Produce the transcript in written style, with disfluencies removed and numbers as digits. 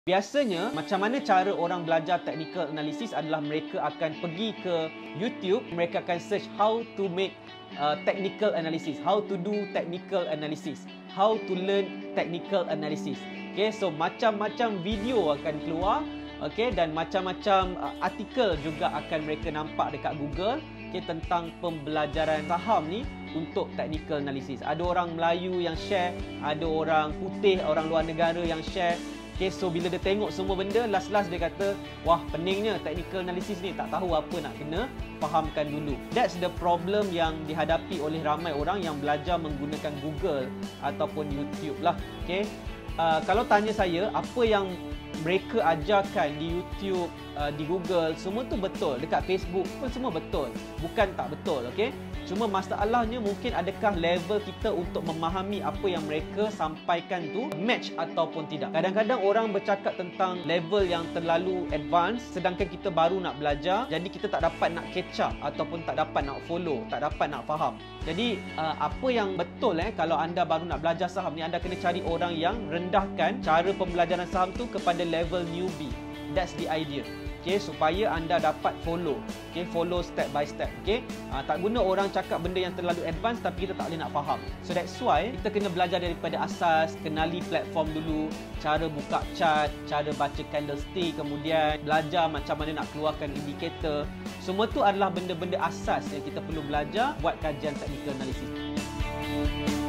Biasanya, macam mana cara orang belajar technical analysis adalah mereka akan pergi ke YouTube, mereka akan search how to make technical analysis, how to do technical analysis, how to learn technical analysis. Okay, so macam-macam video akan keluar, okay, dan macam-macam artikel juga akan mereka nampak dekat Google, okay, tentang pembelajaran saham ni untuk technical analysis. Ada orang Melayu yang share, ada orang putih, orang luar negara yang share. Okay, so bila dia tengok semua benda, last-last dia kata, wah peningnya technical analysis ni, tak tahu apa nak kena fahamkan dulu. That's the problem yang dihadapi oleh ramai orang yang belajar menggunakan Google ataupun YouTube lah. Okay, kalau tanya saya, apa yang mereka ajarkan di YouTube, di Google, semua tu betul. Dekat Facebook pun semua betul. Bukan tak betul, okay? Cuma masalahnya mungkin adakah level kita untuk memahami apa yang mereka sampaikan tu match ataupun tidak. Kadang-kadang orang bercakap tentang level yang terlalu advance sedangkan kita baru nak belajar, jadi kita tak dapat nak catch up ataupun tak dapat nak follow, tak dapat nak faham. Jadi apa yang betul kalau anda baru nak belajar saham ni, anda kena cari orang yang rendahkan cara pembelajaran saham tu kepada level newbie. That's the idea. Okay, supaya anda dapat follow. Okay, follow step by step. Okay, tak guna orang cakap benda yang terlalu advance tapi kita tak boleh nak faham. So that's why kita kena belajar daripada asas, kenali platform dulu, cara buka chart, cara baca candlestick, kemudian belajar macam mana nak keluarkan indikator. Semua tu adalah benda-benda asas yang kita perlu belajar buat kajian technical analysis.